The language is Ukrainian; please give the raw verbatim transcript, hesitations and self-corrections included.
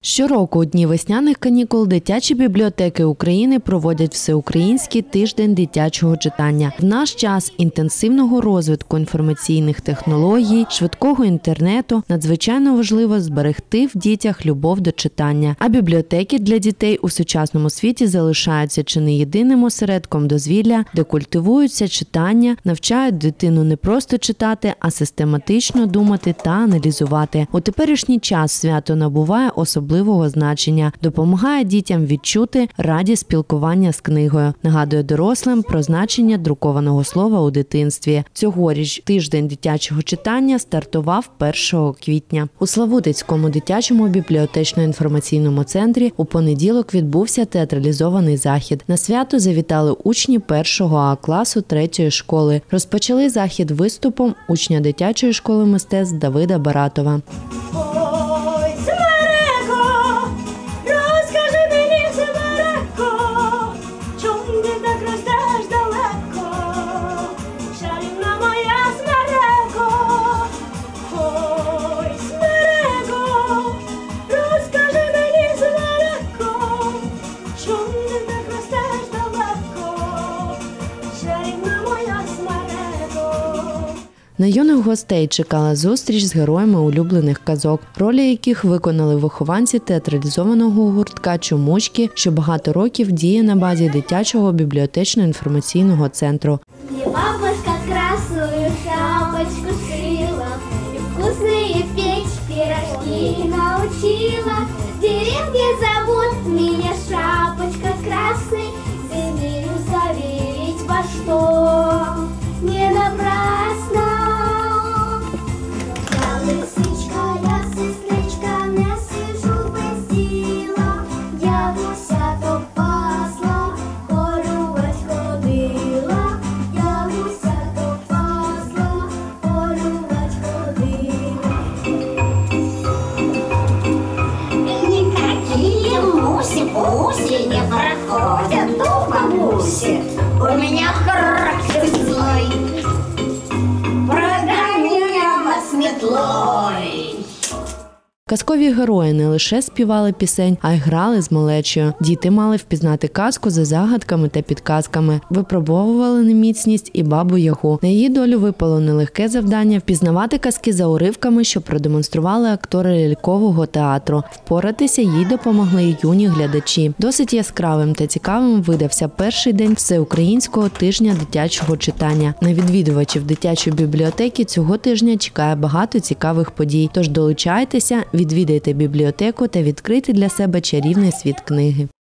Щороку у дні весняних канікул дитячі бібліотеки України проводять всеукраїнський тиждень дитячого читання. В наш час інтенсивного розвитку інформаційних технологій, швидкого інтернету надзвичайно важливо зберегти в дітях любов до читання. А бібліотеки для дітей у сучасному світі залишаються чи не єдиним осередком дозвілля, де культивуються читання, навчають дитину не просто читати, а систематично думати та аналізувати. У теперішній час свято набуває особливого особливого значення, допомагає дітям відчути радість спілкування з книгою, нагадує дорослим про значення друкованого слова у дитинстві. Цьогоріч тиждень дитячого читання стартував першого квітня. У Славутицькому дитячому бібліотечно-інформаційному центрі у понеділок відбувся театралізований захід. На свято завітали учні першого А класу третьої школи. Розпочали захід виступом учня дитячої школи мистецтв Давида Баратова. На юних гостей чекала зустріч з героями улюблених казок, ролі яких виконали вихованці театралізованого гуртка «Чумучки», що багато років діє на базі дитячого бібліотечно-інформаційного центру. Бабушка красную шапочку шила, и вкусные печь пирожки научила. В деревне зовут меня Шапочка Красной, землю заверить во что не напрасно. Я лисичка, я сестричка, не сижу без діла, я гуся то пасла, полювать ходила. Я гуся то пасла, полювать ходила. Никакие муси-пуси не проходят духа муси. У меня характер злой, прогони я вас метлой. Казкові герої не лише співали пісень, а й грали з малечою. Діти мали впізнати казку за загадками та підказками. Випробовували на міцність і бабу Ягу. На її долю випало нелегке завдання – впізнавати казки за уривками, що продемонстрували актори лялькового театру. Впоратися їй допомогли й юні глядачі. Досить яскравим та цікавим видався перший день всеукраїнського тижня дитячого читання. На відвідувачів дитячої бібліотеки цього тижня чекає багато цікавих подій. Тож долучайтеся, відвідайте бібліотеку та відкрийте для себе чарівний світ книги.